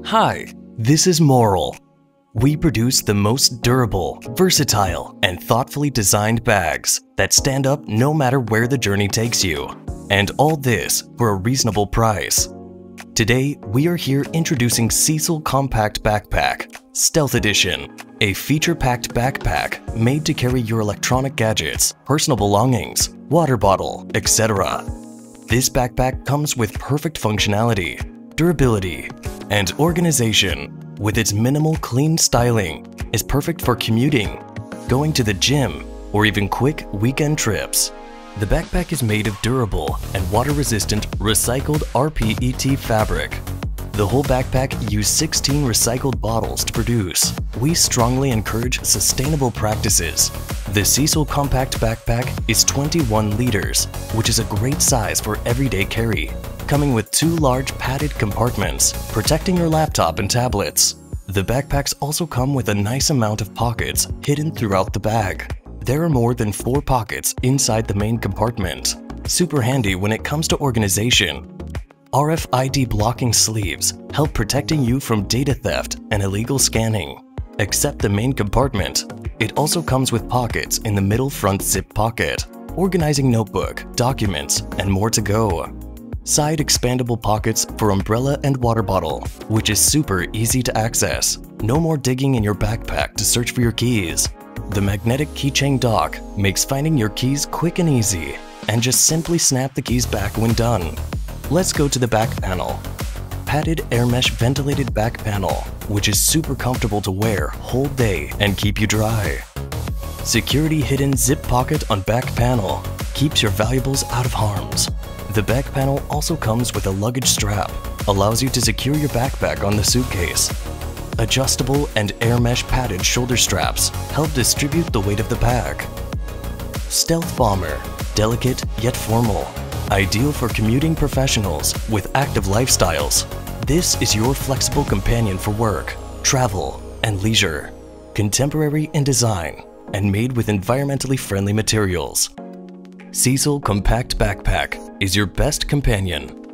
Hi, this is Moral. We produce the most durable, versatile, and thoughtfully designed bags that stand up no matter where the journey takes you. And all this for a reasonable price. Today, we are here introducing Cecil Compact Backpack, Stealth Edition, a feature-packed backpack made to carry your electronic gadgets, personal belongings, water bottle, etc. This backpack comes with perfect functionality, durability, and organization. With its minimal, clean styling, is perfect for commuting, going to the gym, or even quick weekend trips. The backpack is made of durable and water-resistant recycled rPET fabric. The whole backpack used 16 recycled bottles to produce. We strongly encourage sustainable practices. The Cecil Compact Backpack is 21 liters, which is a great size for everyday carry, coming with 2 large padded compartments, protecting your laptop and tablets. The backpacks also come with a nice amount of pockets hidden throughout the bag. There are more than 4 pockets inside the main compartment. Super handy when it comes to organization. RFID blocking sleeves help protecting you from data theft and illegal scanning. Except the main compartment, it also comes with pockets in the middle front zip pocket, organizing notebook, documents, and more to go. Side expandable pockets for umbrella and water bottle, which is super easy to access. No more digging in your backpack to search for your keys. The magnetic keychain dock makes finding your keys quick and easy, and just simply snap the keys back when done. Let's go to the back panel. Padded air mesh ventilated back panel, which is super comfortable to wear whole day and keep you dry. Security hidden zip pocket on back panel keeps your valuables out of harm's. The back panel also comes with a luggage strap, allows you to secure your backpack on the suitcase. Adjustable and air mesh padded shoulder straps help distribute the weight of the bag. Stealth bomber, delicate yet formal, ideal for commuting professionals with active lifestyles. This is your flexible companion for work, travel, and leisure. Contemporary in design and made with environmentally friendly materials. Cecil Compact Backpack is your best companion.